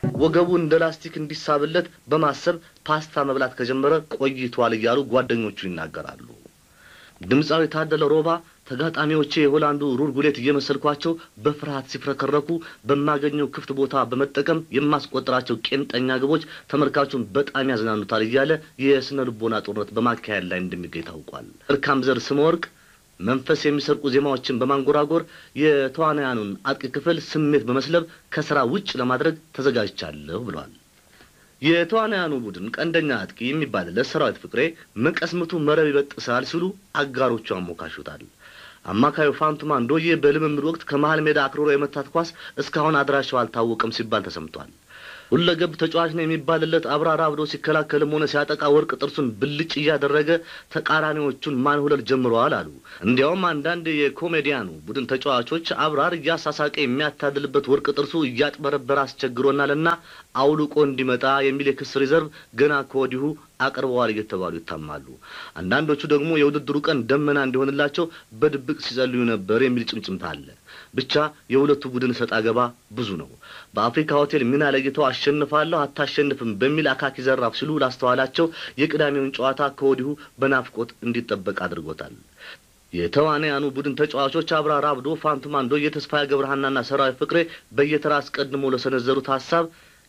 ወገቡ እንደ ላስቲክ እንዲሳብለት በማሰብ ፓስታ መብላት ከጀመረ ቆይቷል እያሉ ጓደኞቹ ይናገራሉ። ድምጻዊ ታደለ ሮባ ተጋጣሚዎቼ የሆላንዱ ሩር ጉሌት እየመሰልኳቸው በፍርሃት ሲፍረከረኩ በማገኘው ክፍት ቦታ በመጠቀም የማስቆጥራቸው ቄንጠኛ ግቦች ተመልካቹን በጣም ያዝናኑታል እያለ የስነ ልቦና ጦርነት በማካሄድ ላይ እንደሚገኝ ታውቋል። እርካም ዘር ስመወርቅ መንፈስ የሚሰርቁ ዜማዎችን በማንጎራጎር የተዋናያኑን አጥቂ ክፍል ስሜት በመስለብ ከስራ ውጭ ለማድረግ ተዘጋጅቻለሁ ብሏል። የተዋናያኑ ቡድን ቀንደኛ አጥቂ የሚባልለት ሰራዊት ፍቅሬ መቀስምቱ መረብ ይበጥሳል ሲሉ አጋሮቹ አሞካሹታል። አማካዩ ፋንቱማ አንዶዬ በልምምድ ወቅት ከመሃል ሜዳ አክሮሮ የመታት ኳስ እስካሁን አድራሻው አልታወቀም ሲባል ተሰምቷል። ሁለገብ ተጫዋች ነው የሚባልለት አብራራ አብዶ ሲከላከልም ሆነ ሲያጠቃ ወርቅ ጥርሱን ብልጭ እያደረገ ተቃራኒዎቹን ማንሁለል ጀምረዋል አሉ። እንዲያውም አንዳንድ የኮሜዲያኑ ቡድን ተጫዋቾች አብራር እያሳሳቀ የሚያታድልበት ወርቅ ጥርሱ እያጥበረበረ አስቸግሮናልና አውልቆ እንዲመጣ የሚል የክስ ሪዘርቭ ገና ከወዲሁ አቅርበዋል እየተባሉ ይታማሉ። አንዳንዶቹ ደግሞ የውድድሩ ቀን ደመና እንዲሆንላቸው በድብቅ ሲጸልዩ ነበር የሚል ጭምጭምታ አለ። ብቻ የሁለቱ ቡድን ሰጣ ገባ ብዙ ነው። በአፍሪካ ሆቴል ሚና ለይተው አሸንፋለሁ አታሸንፍም በሚል አካኪ ዘራፍ ሲሉ ላስተዋላቸው የቅዳሜውን ጨዋታ ከወዲሁ በናፍቆት እንዲጠበቅ አድርጎታል። የተዋናያኑ ቡድን ተጫዋቾች አብራራ አብዶ፣ ፋንቱማ አንዶዬ፣ ተስፋዬ ገብረሃናና ሰራዊት ፍቅሬ በየተራ አስቀድሞ ለሰነዘሩት ሀሳብ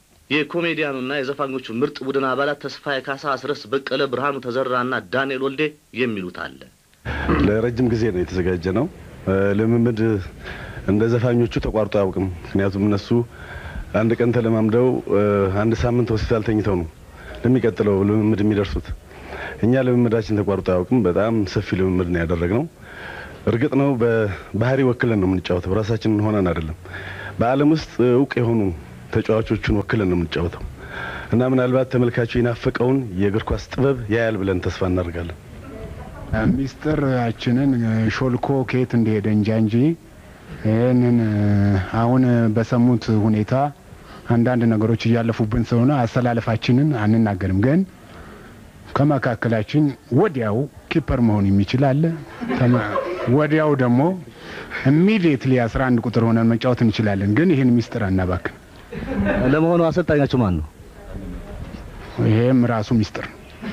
የኮሜዲያኑና የዘፋኞቹ ምርጥ ቡድን አባላት ተስፋዬ ካሳ፣ አስረስ በቀለ፣ ብርሃኑ ተዘራና ዳንኤል ወልዴ የሚሉት አለ። ለረጅም ጊዜ ነው የተዘጋጀ ነው። ልምምድ እንደ ዘፋኞቹ ተቋርጦ አያውቅም። ምክንያቱም እነሱ አንድ ቀን ተለማምደው አንድ ሳምንት ሆስፒታል ተኝተው ነው ለሚቀጥለው ልምምድ የሚደርሱት። እኛ ልምምዳችን ተቋርጦ አያውቅም። በጣም ሰፊ ልምምድ ነው ያደረግነው። እርግጥ ነው በባህሪ ወክለን ነው የምንጫወተው፣ ራሳችንን ሆነን አይደለም። በዓለም ውስጥ እውቅ የሆኑ ተጫዋቾቹን ወክለን ነው የምንጫወተው እና ምናልባት ተመልካቹ የናፈቀውን የእግር ኳስ ጥበብ ያያል ብለን ተስፋ እናደርጋለን። ሚስጥራችንን ሾልኮ ከየት እንደሄደ እንጂ ይሄንን አሁን በሰሙት ሁኔታ አንዳንድ ነገሮች እያለፉብን ስለሆነ አሰላለፋችንን አንናገርም። ግን ከመካከላችን ወዲያው ኪፐር መሆን የሚችል አለ። ወዲያው ደግሞ ኢሚዲየትሊ 11 ቁጥር ሆነን መጫወት እንችላለን። ግን ይሄን ሚስጥር አናባክን። ለመሆኑ አሰልጣኛችሁ ማን ነው? ይሄም ራሱ ሚስጥር።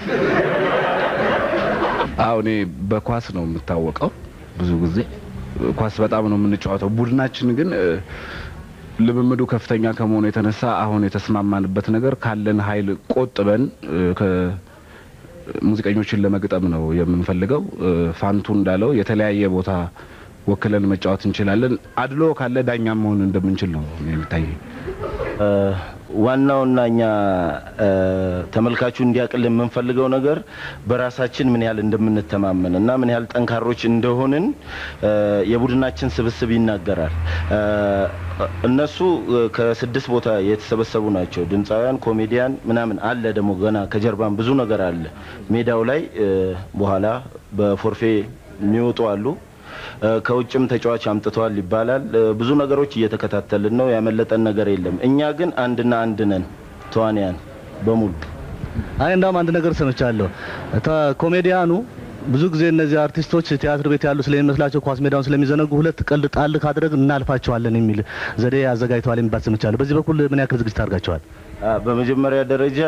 አሁን በኳስ ነው የምታወቀው። ብዙ ጊዜ ኳስ በጣም ነው የምንጫወተው። ቡድናችን ግን ልምምዱ ከፍተኛ ከመሆኑ የተነሳ አሁን የተስማማንበት ነገር ካለን ኃይል ቆጥበን ሙዚቀኞችን ለመግጠም ነው የምንፈልገው። ፋንቱ እንዳለው የተለያየ ቦታ ወክለን መጫወት እንችላለን። አድሎ ካለ ዳኛ መሆን እንደምንችል ነው የሚታየው። ዋናውና እኛ ተመልካቹ እንዲያቀል የምንፈልገው ነገር በራሳችን ምን ያህል እንደምንተማመን እና ምን ያህል ጠንካሮች እንደሆንን የቡድናችን ስብስብ ይናገራል። እነሱ ከ6 ቦታ የተሰበሰቡ ናቸው። ድምጻውያን፣ ኮሜዲያን ምናምን አለ። ደግሞ ገና ከጀርባም ብዙ ነገር አለ። ሜዳው ላይ በኋላ በፎርፌ የሚወጡ አሉ። ከውጭም ተጫዋች አምጥተዋል ይባላል። ብዙ ነገሮች እየተከታተልን ነው። ያመለጠን ነገር የለም። እኛ ግን አንድና አንድ ነን ተዋንያን በሙሉ። እንደውም አንድ ነገር ሰምቻለሁ። ኮሜዲያኑ ብዙ ጊዜ እነዚህ አርቲስቶች ቲያትር ቤት ያሉ ስለሚመስላቸው ኳስ ሜዳውን ስለሚዘነጉ ሁለት ቀልድ ጣል ካደረግ እናልፋቸዋለን የሚል ዘዴ አዘጋጅተዋል የሚባል ሰምቻለሁ። በዚህ በኩል ምን ያክል ዝግጅት አድርጋቸዋል? በመጀመሪያ ደረጃ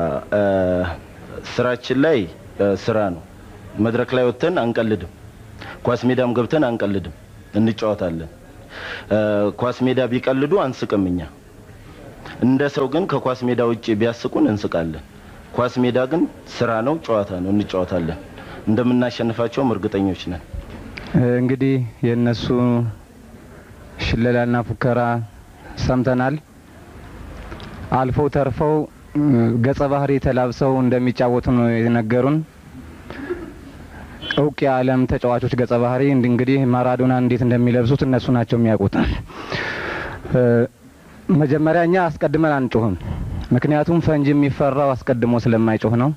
ስራችን ላይ ስራ ነው። መድረክ ላይ ወጥተን አንቀልድም። ኳስ ሜዳም ገብተን አንቀልድም፣ እንጫወታለን። ኳስ ሜዳ ቢቀልዱ አንስቅምኛ። እንደ ሰው ግን ከኳስ ሜዳ ውጪ ቢያስቁን እንስቃለን። ኳስ ሜዳ ግን ስራ ነው፣ ጨዋታ ነው፣ እንጫወታለን። እንደምናሸንፋቸው እርግጠኞች ነን። እንግዲህ የነሱ ሽለላና ፉከራ ሰምተናል። አልፎ ተርፈው ገጸ ባህሪ ተላብሰው እንደሚጫወቱ ነው የነገሩን። እውቅ የዓለም ተጫዋቾች ገጸ ባህሪ እንግዲህ ማራዶና እንዴት እንደሚለብሱት እነሱ ናቸው የሚያውቁት። መጀመሪያ እኛ አስቀድመን አንጮህም፣ ምክንያቱም ፈንጂ የሚፈራው አስቀድሞ ስለማይጮህ ነው።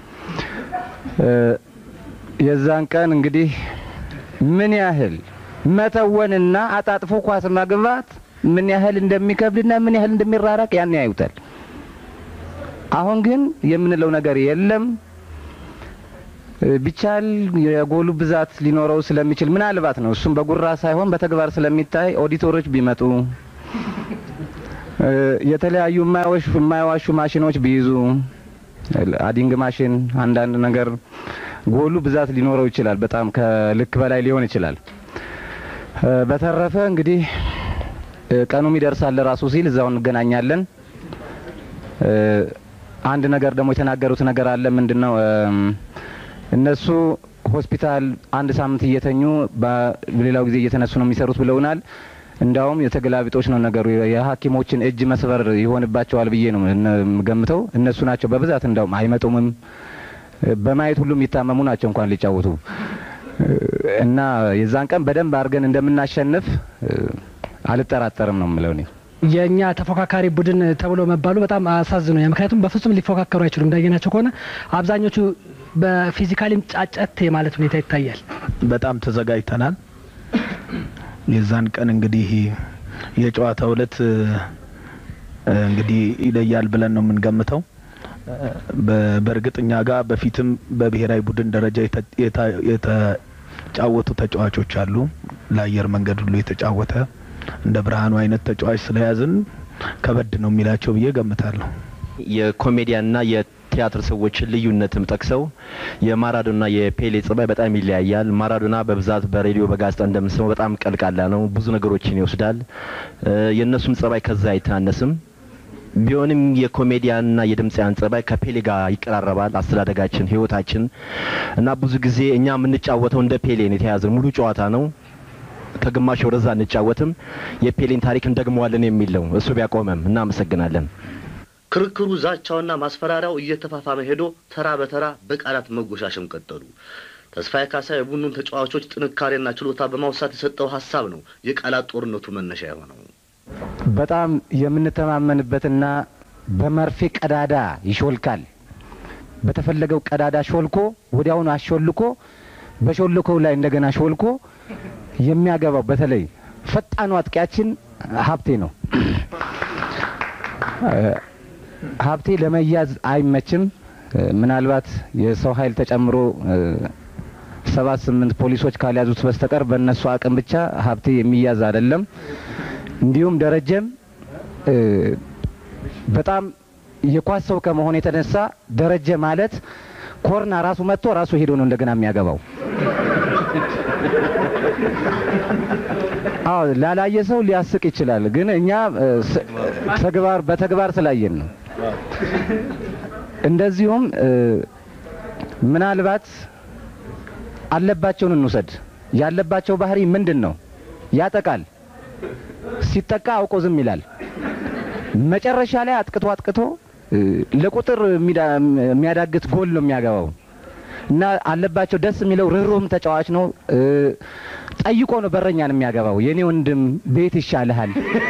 የዛን ቀን እንግዲህ ምን ያህል መተወንና አጣጥፎ ኳስ ማግባት ምን ያህል እንደሚከብድና ምን ያህል እንደሚራራቅ ያን ያዩታል። አሁን ግን የምንለው ነገር የለም። ቢቻል የጎሉ ብዛት ሊኖረው ስለሚችል ምናልባት ነው እሱም በጉራ ሳይሆን በተግባር ስለሚታይ ኦዲተሮች ቢመጡ የተለያዩ የማይዋሹ ማሽኖች ቢይዙ አዲንግ ማሽን አንዳንድ ነገር ጎሉ ብዛት ሊኖረው ይችላል። በጣም ከልክ በላይ ሊሆን ይችላል። በተረፈ እንግዲህ ቀኑም ይደርሳል ራሱ ሲል እዛው እንገናኛለን። አንድ ነገር ደግሞ የተናገሩት ነገር አለ። ምንድነው እነሱ ሆስፒታል አንድ ሳምንት እየተኙ በሌላው ጊዜ እየተነሱ ነው የሚሰሩት ብለውናል። እንዳውም የተገላቢጦች ነው ነገሩ። የሐኪሞችን እጅ መስበር ይሆንባቸዋል ብዬ ነው ገምተው። እነሱ ናቸው በብዛት እንዳውም አይመጡምም። በማየት ሁሉም ይታመሙ ናቸው እንኳን ሊጫወቱ እና የዛን ቀን በደንብ አድርገን እንደምናሸንፍ አልጠራጠርም ነው የምለው እኔ። የኛ ተፎካካሪ ቡድን ተብሎ መባሉ በጣም አሳዝኖኛል። ምክንያቱም በፍጹም ሊፎካከሩ አይችሉም። እንዳየናቸው ከሆነ አብዛኞቹ በፊዚካሊም ጫጨት የማለት ሁኔታ ይታያል። በጣም ተዘጋጅተናል። የዛን ቀን እንግዲህ የጨዋታው ዕለት እንግዲህ ይለያል ብለን ነው የምንገምተው። በእርግጠኛ ጋር በፊትም በብሔራዊ ቡድን ደረጃ የተጫወቱ ተጫዋቾች አሉ። ለአየር መንገድ ሁሉ የተጫወተ እንደ ብርሃኑ አይነት ተጫዋች ስለያዝን ከበድ ነው የሚላቸው ብዬ ገምታለሁ። የኮሜዲያንና የቲያትር ሰዎች ልዩነትም ጠቅሰው የማራዶና የፔሌ ጸባይ በጣም ይለያያል። ማራዶና በብዛት በሬዲዮ በጋዜጣ እንደምንሰማው በጣም ቀልቃላ ነው፣ ብዙ ነገሮችን ይወስዳል። የነሱም ጸባይ ከዛ አይታነስም። ቢሆንም የኮሜዲያንና የድምጻያን ጸባይ ከፔሌ ጋር ይቀራረባል። አስተዳደጋችን፣ ህይወታችን እና ብዙ ጊዜ እኛ የምንጫወተው እንደ ፔሌ ነው። የተያዘ ሙሉ ጨዋታ ነው። ከግማሽ ወደዛ እንጫወትም የፔሌን ታሪክ እንደግመዋለን የሚል ነው። እሱ ቢያቆመም እናመሰግናለን። ክርክሩ ዛቻውና ማስፈራሪያው እየተፋፋመ ሄዶ ተራ በተራ በቃላት መጎሻሸም ቀጠሉ። ተስፋዬ ካሳ የቡድኑን ተጫዋቾች ጥንካሬና ችሎታ በማውሳት የሰጠው ሐሳብ ነው የቃላት ጦርነቱ መነሻ የሆነው። በጣም የምንተማመንበትና በመርፌ ቀዳዳ ይሾልካል። በተፈለገው ቀዳዳ ሾልኮ ወዲያውኑ አሾልኮ በሾልኮው ላይ እንደገና ሾልኮ የሚያገባው በተለይ ፈጣኑ አጥቂያችን ሀብቴ ነው። ሀብቴ ለመያዝ አይመችም። ምናልባት የሰው ኃይል ተጨምሮ 7-8 ፖሊሶች ካልያዙት በስተቀር በእነሱ አቅም ብቻ ሀብቴ የሚያዝ አይደለም። እንዲሁም ደረጀም በጣም የኳስ ሰው ከመሆኑ የተነሳ ደረጀ ማለት ኮርና ራሱ መጥቶ ራሱ ሄዶ ነው እንደገና የሚያገባው። አዎ ላላየ ሰው ሊያስቅ ይችላል፣ ግን እኛ በተግባር ስላየን ነው። እንደዚሁም ምናልባት አለባቸውን እንውሰድ። ያለባቸው ባህሪ ምንድነው? ያጠቃል። ሲጠቃ አውቆ ዝም ይላል። መጨረሻ ላይ አጥቅቶ ለቁጥር የሚያዳግት ጎል ነው የሚያገባው እና አለባቸው ደስ የሚለው ርህሩህም ተጫዋች ነው። ጠይቆ ነው በረኛን የሚያገባው። የኔ ወንድም ቤት ይሻልሃል፣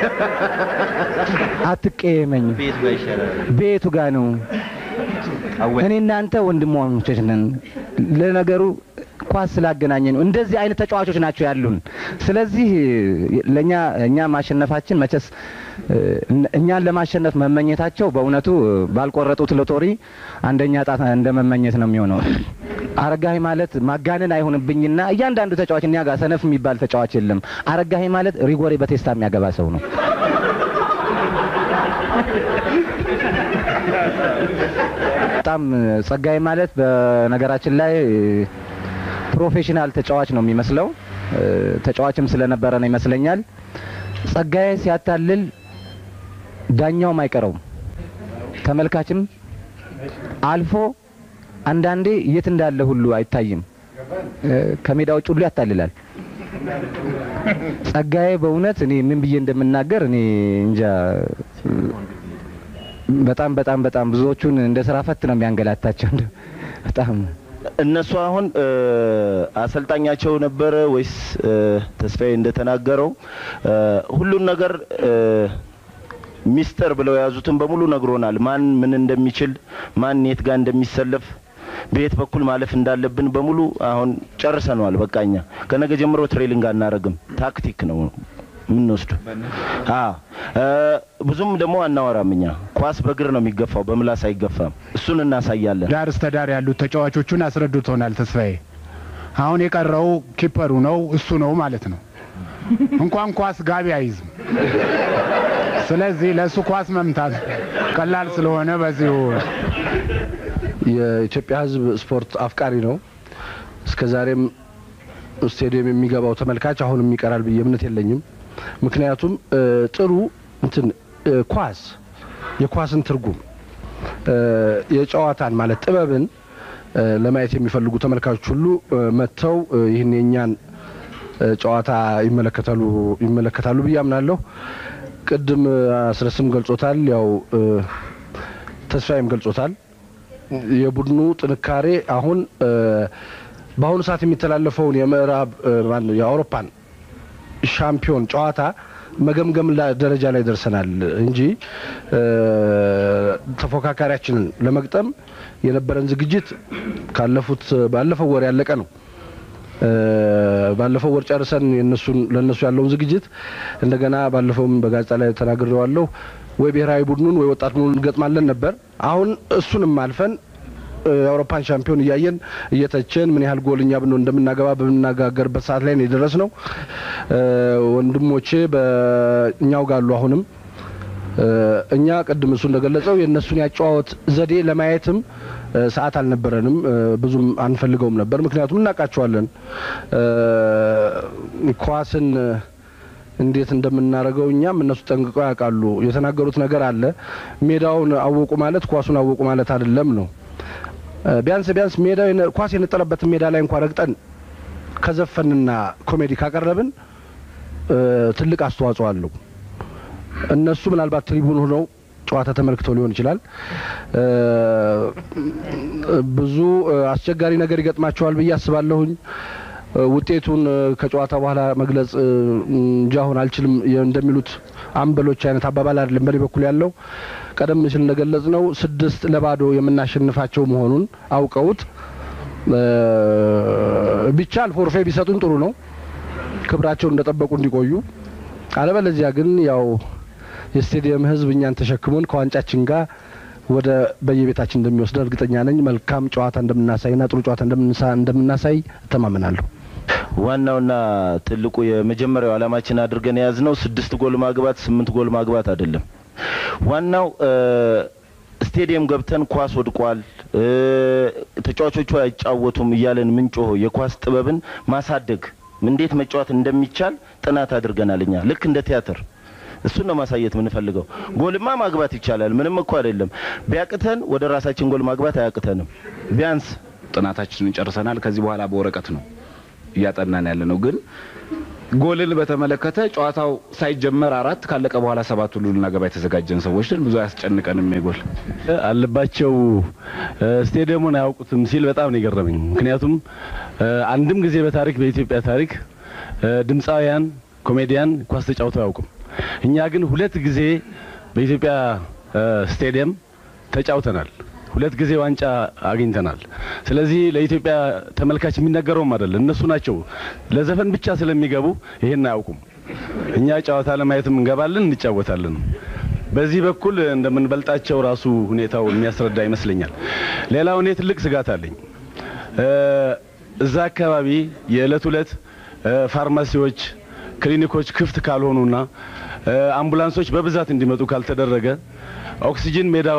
አትቀየመኝ፣ ቤቱ ጋር ነው። እኔ እናንተ ወንድሞች ነን። ለነገሩ ኳስ ስላገናኘ ነው። እንደዚህ አይነት ተጫዋቾች ናቸው ያሉን። ስለዚህ እኛ ማሸነፋችን መቸስ እኛን ለማሸነፍ መመኘታቸው በእውነቱ ባልቆረጡት ሎተሪ አንደኛ ጣት እንደመመኘት ነው የሚሆነው። አረጋይ ማለት ማጋነን አይሆንብኝና እያንዳንዱ ተጫዋች እኛ ጋር ሰነፍ የሚባል ተጫዋች የለም። አረጋይ ማለት ሪጎሬ በቴስታ የሚያገባ ሰው ነው። በጣም ጸጋይ ማለት በነገራችን ላይ ፕሮፌሽናል ተጫዋች ነው የሚመስለው። ተጫዋችም ስለነበረ ነው ይመስለኛል። ጸጋይ ሲያታልል ዳኛውም አይቀረውም፣ ተመልካችም አልፎ አንዳንዴ የት እንዳለ ሁሉ አይታይም። ከሜዳው ውጭ ሁሉ ያታልላል። ጸጋይ በእውነት እኔ ምን ብዬ እንደምናገር እኔ እንጃ። በጣም ብዙዎቹን እንደ ስራ ፈት ነው የሚያንገላታቸው። በጣም እነሱ አሁን አሰልጣኛቸው ነበረ ወይስ ተስፋዬ እንደተናገረው ሁሉን ነገር ሚስተር ብለው ያዙትን በሙሉ ነግሮናል። ማን ምን እንደሚችል፣ ማን የት ጋር እንደሚሰለፍ፣ በየት በኩል ማለፍ እንዳለብን በሙሉ አሁን ጨርሰናል። በቃኛ ከነገ ጀምሮ ትሬኒንግ አናረግም። ታክቲክ ነው ምን ወስዱ። ብዙም ደግሞ አናወራምኛ። ኳስ በእግር ነው የሚገፋው፣ በምላስ አይገፋም። እሱን እናሳያለን። ዳር እስከ ዳር ያሉት ተጫዋቾቹን አስረድቶናል ተስፋዬ። አሁን የቀረው ኪፐሩ ነው፣ እሱ ነው ማለት ነው። እንኳን ኳስ ጋቢ አይዝም። ስለዚህ ለሱ ኳስ መምታት ቀላል ስለሆነ በዚሁ የኢትዮጵያ ሕዝብ ስፖርት አፍቃሪ ነው። እስከዛሬም ስቴዲየም የሚገባው ተመልካች አሁንም ይቀራል ብዬ እምነት የለኝም። ምክንያቱም ጥሩ እንትን ኳስ የኳስን ትርጉም የጨዋታን ማለት ጥበብን ለማየት የሚፈልጉ ተመልካቾች ሁሉ መተው ይህን የኛን ጨዋታ ይመለከታሉ ብዬ አምናለሁ። ቅድም አስረስም ገልጾታል፣ ያው ተስፋዬም ገልጾታል። የቡድኑ ጥንካሬ አሁን በአሁኑ ሰዓት የሚተላለፈውን የምዕራብ የአውሮፓን ሻምፒዮን ጨዋታ መገምገም ደረጃ ላይ ደርሰናል እንጂ ተፎካካሪያችንን ለመግጠም የነበረን ዝግጅት ባለፈው ወር ያለቀ ነው። ባለፈው ወር ጨርሰን ለነሱ ያለውን ዝግጅት እንደገና ባለፈውም በጋዜጣ ላይ ተናግሬዋለሁ። ወይ ብሔራዊ ቡድኑን ወይ ወጣት ቡድኑን እንገጥማለን ነበር። አሁን እሱንም አልፈን የአውሮፓን ሻምፒዮን እያየን እየተቸን ምን ያህል ጎልኛ ብንሆን እንደምናገባ በምናጋገርበት ሰዓት ላይ ነው የደረስነው። ወንድሞቼ በእኛው ጋሉ አሁንም እኛ ቅድም እሱ እንደገለጸው የነሱን ያጫወት ዘዴ ለማየትም ሰዓት አልነበረንም፣ ብዙም አንፈልገውም ነበር። ምክንያቱም እናቃቸዋለን ኳስን እንዴት እንደምናረጋው እኛም እነሱ ጠንቅቀው ያውቃሉ። የተናገሩት ነገር አለ። ሜዳውን አወቁ ማለት ኳሱን አወቁ ማለት አይደለም ነው። ቢያንስ ሜዳው ኳስ የነጠለበት ሜዳ ላይ እንኳን ረግጠን ከዘፈንና ኮሜዲ ካቀረብን ትልቅ አስተዋጽኦ አለው። እነሱ ምናልባት ትሪቡን ሆነው ጨዋታ ተመልክተው ሊሆን ይችላል። ብዙ አስቸጋሪ ነገር ይገጥማቸዋል ብዬ አስባለሁኝ። ውጤቱን ከጨዋታ በኋላ መግለጽ እንጃሁን አልችልም። እንደሚሉት አምበሎች አይነት አባባል አይደለም በኔ በኩል ያለው። ቀደም ሲል እንደገለጽነው 6-0 የምናሸንፋቸው መሆኑን አውቀውት ቢቻል ፎርፌ ቢሰጡን ጥሩ ነው፣ ክብራቸውን እንደጠበቁ እንዲቆዩ። አለበለዚያ ግን ያው የስቴዲየም ሕዝብ እኛን ተሸክሞን ከዋንጫችን ጋር ወደ በየቤታችን እንደሚወስድ እርግጠኛ ነኝ። መልካም ጨዋታ እንደምናሳይና ጥሩ ጨዋታ እንደምናሳይ እተማመናለሁ። ዋናውና ትልቁ የመጀመሪያው ዓላማችን አድርገን ያዝነው 6 ጎል ማግባት 8 ጎል ማግባት አይደለም። ዋናው ስቴዲየም ገብተን ኳስ ወድቋል፣ ተጫዋቾቹ አይጫወቱም እያለን ምንጮህ የኳስ ጥበብን ማሳደግ እንዴት መጫወት እንደሚቻል ጥናት አድርገናል። እኛ ልክ እንደ ቲያትር እሱን ነው ማሳየት የምንፈልገው። ጎልማ ማግባት ይቻላል፣ ምንም እኮ አይደለም። ቢያቅተን ወደ ራሳችን ጎል ማግባት አያቅተንም። ቢያንስ ጥናታችንን ጨርሰናል። ከዚህ በኋላ በወረቀት ነው እያጠናን ያለ ነው። ግን ጎልን በተመለከተ ጨዋታው ሳይጀመር 4 ካለቀ በኋላ 7 ሁሉ ልናገባ የተዘጋጀን ሰዎች ብዙ አያስጨንቀንም። የጎል አለባቸው ስቴዲየሙን አያውቁትም ሲል በጣም ነው የገረመኝ። ምክንያቱም አንድም ጊዜ በታሪክ በኢትዮጵያ ታሪክ ድምጻውያን ኮሜዲያን ኳስ ተጫውተው አያውቁም። እኛ ግን 2 ጊዜ በኢትዮጵያ ስቴዲየም ተጫውተናል፣ 2 ጊዜ ዋንጫ አግኝተናል። ስለዚህ ለኢትዮጵያ ተመልካች የሚነገረውም አይደለም፣ እነሱ ናቸው ለዘፈን ብቻ ስለሚገቡ ይሄን አያውቁም። እኛ ጨዋታ ለማየትም እንገባለን፣ እንጫወታለን። በዚህ በኩል እንደምንበልጣቸው ራሱ ሁኔታው የሚያስረዳ ይመስለኛል። ሌላው እኔ ትልቅ ስጋት አለኝ። እዛ አካባቢ የዕለት ዕለት ፋርማሲዎች፣ ክሊኒኮች ክፍት ካልሆኑና አምቡላንሶች በብዛት እንዲመጡ ካልተደረገ ኦክሲጅን ሜዳው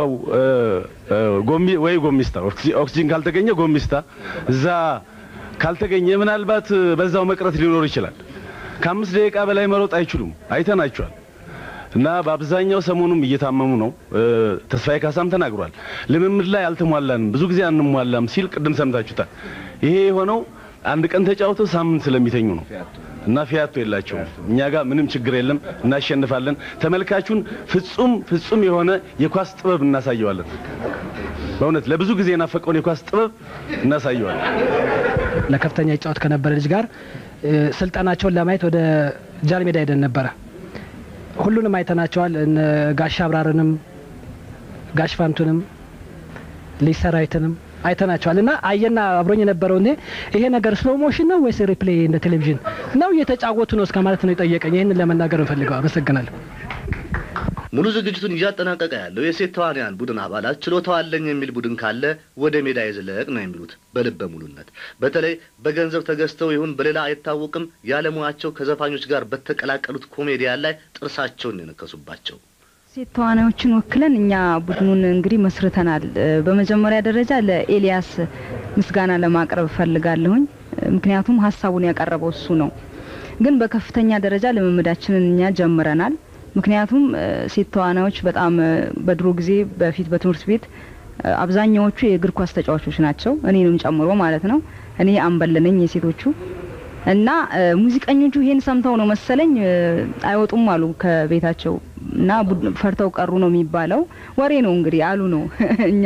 ጎሚስታ ኦክሲጅን ካልተገኘ ጎሚስታ እዛ ካልተገኘ ምናልባት በዛው መቅረት ሊኖር ይችላል። ከ5 ደቂቃ በላይ መሮጥ አይችሉም፣ አይተናቸዋል። እና በአብዛኛው ሰሞኑም እየታመሙ ነው። ተስፋዬ ካሳም ተናግሯል። ልምምድ ላይ አልተሟላንም፣ ብዙ ጊዜ አንሟላም ሲል ቅድም ሰምታችሁታል። ይሄ የሆነው አንድ ቀን ተጫውተው ሳምንት ስለሚተኙ ነው። እና ፊያቶ የላቸውም። እኛ ጋር ምንም ችግር የለም፣ እናሸንፋለን። ተመልካቹን ፍጹም የሆነ የኳስ ጥበብ እናሳየዋለን። በእውነት ለብዙ ጊዜ የናፈቀውን የኳስ ጥበብ እናሳየዋለን። ለከፍተኛ ይጫወት ከነበረ ልጅ ጋር ስልጣናቸውን ለማየት ወደ ጃንሜዳ ሄደን ነበረ። ሁሉንም አይተናቸዋል። ጋሽ አብራርንም ጋሽ ፋንቱንም ልጅ ሰራዊትንም አይተናቸዋል። እና አየና አብሮኝ የነበረው ይሄ ነገር ስሎ ሞሽን ነው ወይስ ሪፕሌይ እንደ ቴሌቪዥን ነው እየተጫወቱ ነው እስከ ማለት ነው የጠየቀኝ። ይሄንን ለመናገር እንፈልጋለን። አመሰግናለሁ። ሙሉ ዝግጅቱን እያጠናቀቀ ያለው የሴት ተዋንያን ቡድን አባላት ችሎታው አለኝ የሚል ቡድን ካለ ወደ ሜዳ ይዝለቅ ነው የሚሉት በልበ ሙሉነት። በተለይ በገንዘብ ተገዝተው ይሁን በሌላ አይታወቅም ያለሙያቸው ከዘፋኞች ጋር በተቀላቀሉት ኮሜዲያን ላይ ጥርሳቸውን የነከሱባቸው ሴት ተዋናዮችን ወክለን እኛ ቡድኑን እንግዲህ መስርተናል። በመጀመሪያ ደረጃ ለኤልያስ ምስጋና ለማቅረብ ፈልጋለሁኝ። ምክንያቱም ሐሳቡን ያቀረበው እሱ ነው። ግን በከፍተኛ ደረጃ ልምምዳችንን እኛ ጀምረናል። ምክንያቱም ሴት ተዋናዮች በጣም በድሮ ጊዜ በፊት በትምህርት ቤት አብዛኛዎቹ የእግር ኳስ ተጫዋቾች ናቸው፣ እኔንም ጨምሮ ማለት ነው። እኔ አምበል ነኝ የሴቶቹ እና ሙዚቀኞቹ ይሄን ሰምተው ነው መሰለኝ አይወጡም አሉ ከቤታቸው እና ፈርተው ቀሩ ነው የሚባለው። ወሬ ነው እንግዲህ አሉ ነው። እኛ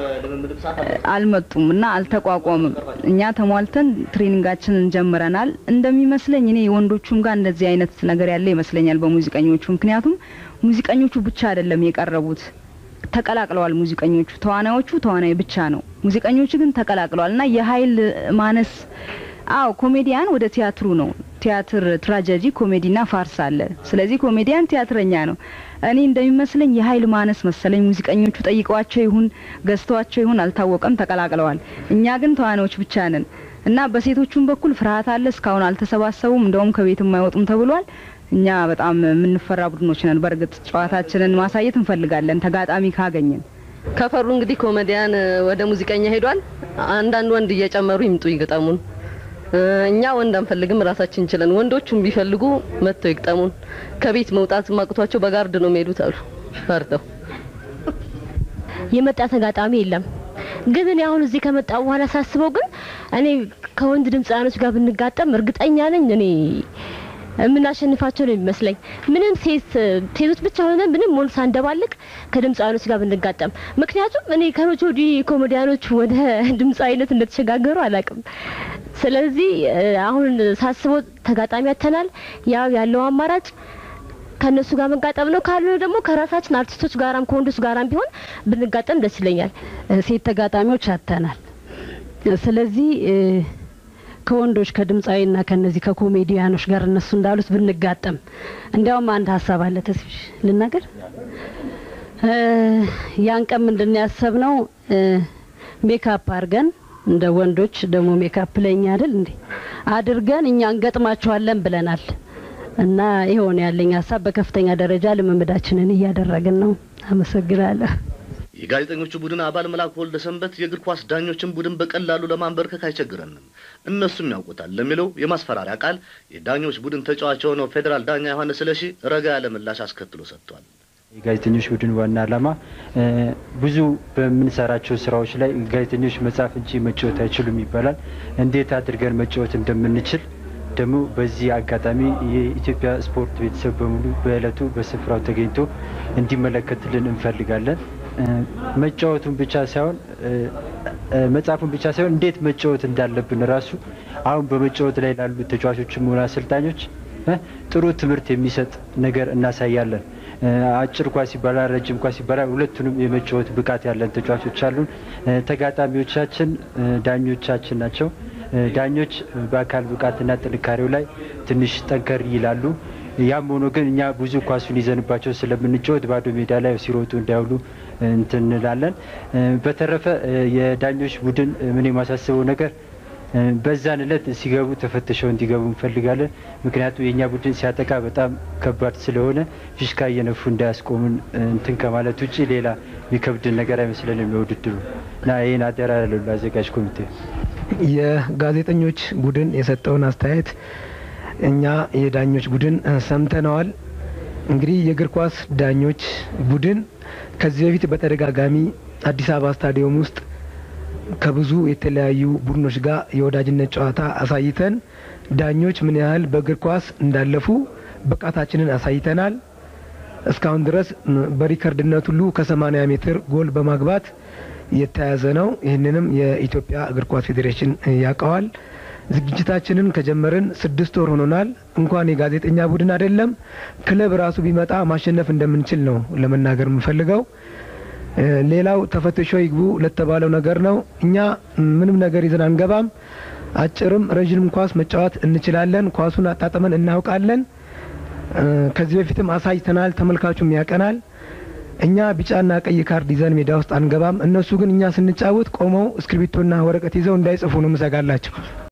አልመጡም እና አልተቋቋምም። እኛ ተሟልተን ትሬኒንጋችንን ጀምረናል። እንደሚመስለኝ እኔ ወንዶቹም ጋር እንደዚህ አይነት ነገር ያለ ይመስለኛል በሙዚቀኞቹ። ምክንያቱም ሙዚቀኞቹ ብቻ አይደለም የቀረቡት፣ ተቀላቅለዋል። ሙዚቀኞቹ ተዋናዮቹ ተዋናይ ብቻ ነው፣ ሙዚቀኞቹ ግን ተቀላቅለዋል እና የኃይል ማነስ ኮሜዲያን ወደ ቲያትሩ ነው። ቲያትር ትራጀዲ፣ ኮሜዲና ፋርስ አለ። ስለዚህ ኮሜዲያን ቲያትረኛ ነው። እኔ እንደሚመስለኝ የኃይል ማነስ መሰለኝ ሙዚቀኞቹ ጠይቀዋቸው ይሁን ገዝተዋቸው ይሁን አልታወቀም፣ ተቀላቅለዋል። እኛ ግን ተዋናዮች ብቻ ነን እና በሴቶቹም በኩል ፍርሃት አለ። እስካሁን አልተሰባሰቡም፣ እንደውም ከቤትም አይወጡም ተብሏል። እኛ በጣም የምንፈራ ቡድኖች ነን። በርግጥ ጨዋታችንን ማሳየት እንፈልጋለን ተጋጣሚ ካገኘን። ከፈሩ እንግዲህ ኮሜዲያን ወደ ሙዚቀኛ ሄዷል። አንዳንድ ወንድ እየጨመሩ ይምጡ ይገጠሙን። እኛ ወንድ አንፈልግም፣ ራሳችን እንችላለን። ወንዶቹም ቢፈልጉ መጥተው ይግጠሙን። ከቤት መውጣት ማቅቷቸው በጋርድ ነው የሚሄዱት አሉ ፈርተው። የመጣ ተጋጣሚ የለም። ግን እኔ አሁን እዚህ ከመጣው በኋላ ሳስበው ግን እኔ ከወንድ ድምጻኖች ጋር ብንጋጠም እርግጠኛ ነኝ እኔ የምናሸንፋቸው ነው የሚመስለኝ። ምንም ሴቶች ብቻ ሆነ ምንም ሞል ሳንደባልቅ ከድምጻኖች ጋር ብንጋጠም። ምክንያቱም እኔ ከመጆዲ ኮሜዲያኖች ወደ ድምጽ አይነት እንደተሸጋገሩ አላውቅም። ስለዚህ አሁን ሳስበው ተጋጣሚ ያተናል። ያው ያለው አማራጭ ከነሱ ጋር መጋጠም ነው። ካልሆነ ደግሞ ከራሳችን አርቲስቶች ጋራም ከወንዶች ጋራም ቢሆን ብንጋጠም ደስ ይለኛል። ሴት ተጋጣሚዎች አተናል። ስለዚህ ከወንዶች ከድምጻዊና ከነዚህ ከኮሜዲያኖች ጋር እነሱ እንዳሉት ብንጋጠም። እንዲያውም አንድ ሀሳብ አለ ተስፍሽ ልናገር። ያን ቀን ምንድነው ያሰብነው? ሜካፕ አድርገን እንደ ወንዶች ደግሞ ሜካፕ ለኛ አይደል እንዴ አድርገን እኛ እንገጥማቸዋለን ብለናል። እና ይሄውን ያለኝ ሀሳብ በከፍተኛ ደረጃ ልምምዳችንን እያደረግን ነው። አመሰግናለሁ። የጋዜጠኞቹ ቡድን አባል መላኩ ወልደ ሰንበት የእግር ኳስ ዳኞችን ቡድን በቀላሉ ለማንበርከክ አይቸግረንም፣ እነሱም ያውቁታል ለሚለው የማስፈራሪያ ቃል የዳኞች ቡድን ተጫዋች የሆነው ፌዴራል ዳኛ ዮሐንስ ስለሺ ረጋ ያለ ምላሽ አስከትሎ ሰጥቷል። የጋዜጠኞች ቡድን ዋና ዓላማ ብዙ በምንሰራቸው ስራዎች ላይ ጋዜጠኞች መጻፍ እንጂ መጫወት አይችሉም ይባላል። እንዴት አድርገን መጫወት እንደምንችል ደግሞ በዚህ አጋጣሚ የኢትዮጵያ ስፖርት ቤተሰብ በሙሉ በእለቱ በስፍራው ተገኝቶ እንዲመለከትልን እንፈልጋለን። መጫወቱን ብቻ ሳይሆን መጻፉን ብቻ ሳይሆን እንዴት መጫወት እንዳለብን ራሱ አሁን በመጫወት ላይ ላሉ ተጫዋቾችም ሆነ አሰልጣኞች ጥሩ ትምህርት የሚሰጥ ነገር እናሳያለን። አጭር ኳስ ይባላል፣ ረጅም ኳስ ይባላል፣ ሁለቱንም የመጫወት ብቃት ያለን ተጫዋቾች አሉን። ተጋጣሚዎቻችን ዳኞቻችን ናቸው። ዳኞች በአካል ብቃትና ጥንካሬው ላይ ትንሽ ጠንከር ይላሉ። ያም ሆኖ ግን እኛ ብዙ ኳሱን ይዘንባቸው ስለምንጫወት ባዶ ሜዳ ላይ ሲሮጡ እንዳይውሉ እንትን እንላለን። በተረፈ የዳኞች ቡድን ምን የማሳስበው ነገር በዛን እለት ሲገቡ ተፈትሸው እንዲገቡ እንፈልጋለን። ምክንያቱም የኛ ቡድን ሲያጠቃ በጣም ከባድ ስለሆነ ፊሽካ እየነፉ እንዳያስቆሙን እንትን ከማለት ውጪ ሌላ የሚከብድን ነገር አይመስለንም የውድድሩ እና ይህን አደራ ያለው ለአዘጋጅ ኮሚቴ። የጋዜጠኞች ቡድን የሰጠውን አስተያየት እኛ የዳኞች ቡድን ሰምተነዋል። እንግዲህ የእግር ኳስ ዳኞች ቡድን ከዚህ በፊት በተደጋጋሚ አዲስ አበባ ስታዲየም ውስጥ ከብዙ የተለያዩ ቡድኖች ጋር የወዳጅነት ጨዋታ አሳይተን ዳኞች ምን ያህል በእግር ኳስ እንዳለፉ ብቃታችንን አሳይተናል። እስካሁን ድረስ በሪከርድነት ሁሉ ከ80 ሜትር ጎል በማግባት የተያዘ ነው። ይህንንም የኢትዮጵያ እግር ኳስ ፌዴሬሽን ያውቀዋል። ዝግጅታችንን ከጀመርን 6 ወር ሆኖናል። እንኳን የጋዜጠኛ ቡድን አይደለም ክለብ ራሱ ቢመጣ ማሸነፍ እንደምንችል ነው ለመናገር የምፈልገው። ሌላው ተፈትሾ ይግቡ ለተባለው ነገር ነው። እኛ ምንም ነገር ይዘን አንገባም። አጭርም ረጅም ኳስ መጫወት እንችላለን። ኳሱን አጣጥመን እናውቃለን። ከዚህ በፊትም አሳይተናል፣ ተመልካቹም ያቀናል። እኛ ቢጫና ቀይ ካርድ ይዘን ሜዳ ውስጥ አንገባም። እነሱ ግን እኛ ስንጫወት ቆመው እስክሪብቶና ወረቀት ይዘው እንዳይጽፉ ነው ምሰጋላቸው።